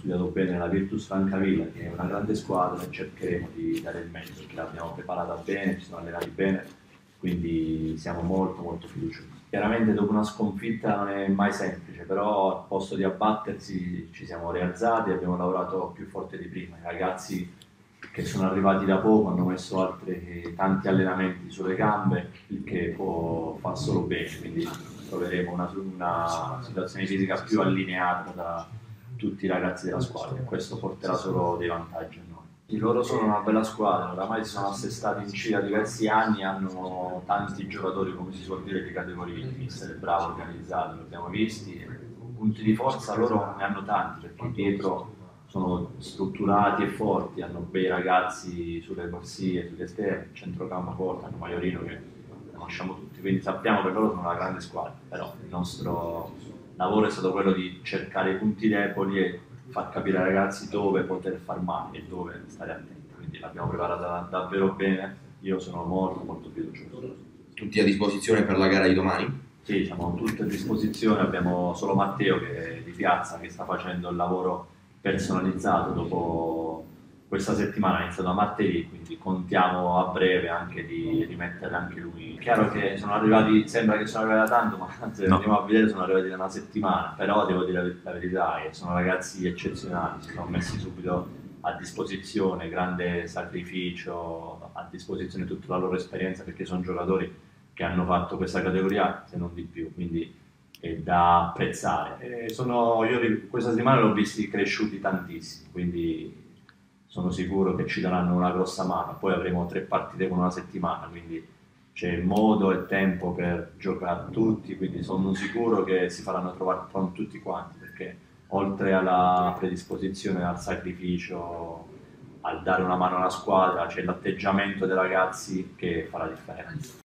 studiato bene la Virtus Francavilla, che è una grande squadra, e cercheremo di dare il meglio perché l'abbiamo preparata bene, ci siamo allenati bene, quindi siamo molto fiduciosi. Chiaramente dopo una sconfitta non è mai semplice, però al posto di abbattersi ci siamo rialzati e abbiamo lavorato più forte di prima. I ragazzi che sono arrivati da poco hanno messo tanti allenamenti sulle gambe, il che può far solo bene, quindi troveremo una situazione fisica più allineata da tutti i ragazzi della squadra e questo porterà solo dei vantaggi a noi. Loro sono una bella squadra, oramai si sono assestati in C da diversi anni, hanno tanti giocatori, come si suol dire, di categoria, il mister è bravo, organizzato, li abbiamo visti, punti di forza loro ne hanno tanti perché dietro sono strutturati e forti, hanno bei ragazzi sulle corsie, sugli esterni, centrocampo forte, hanno Maiorino che conosciamo tutti, quindi sappiamo che loro sono una grande squadra, però il nostro lavoro è stato quello di cercare i punti deboli e far capire ai ragazzi dove poter far male e dove stare attenti, quindi l'abbiamo preparata davvero bene, io sono molto fiducioso. Tutti a disposizione per la gara di domani? Sì, siamo tutti a disposizione, abbiamo solo Matteo che è di Piazza che sta facendo il lavoro personalizzato dopo questa settimana, ha iniziato a martedì, quindi contiamo a breve anche di rimettere anche lui. È chiaro che sono arrivati, sembra che sono arrivati da tanto, ma se andiamo a vedere sono arrivati da una settimana, però devo dire la verità, sono ragazzi eccezionali, si sono messi subito a disposizione, grande sacrificio, a disposizione tutta la loro esperienza perché sono giocatori che hanno fatto questa categoria, se non di più, quindi è da apprezzare. Io questa settimana l'ho visti cresciuti tantissimo, quindi sono sicuro che ci daranno una grossa mano. Poi avremo 3 partite con una settimana, quindi c'è modo e tempo per giocare tutti, quindi sono sicuro che si faranno trovare con tutti quanti, perché oltre alla predisposizione, al sacrificio, al dare una mano alla squadra, c'è l'atteggiamento dei ragazzi che fa la differenza.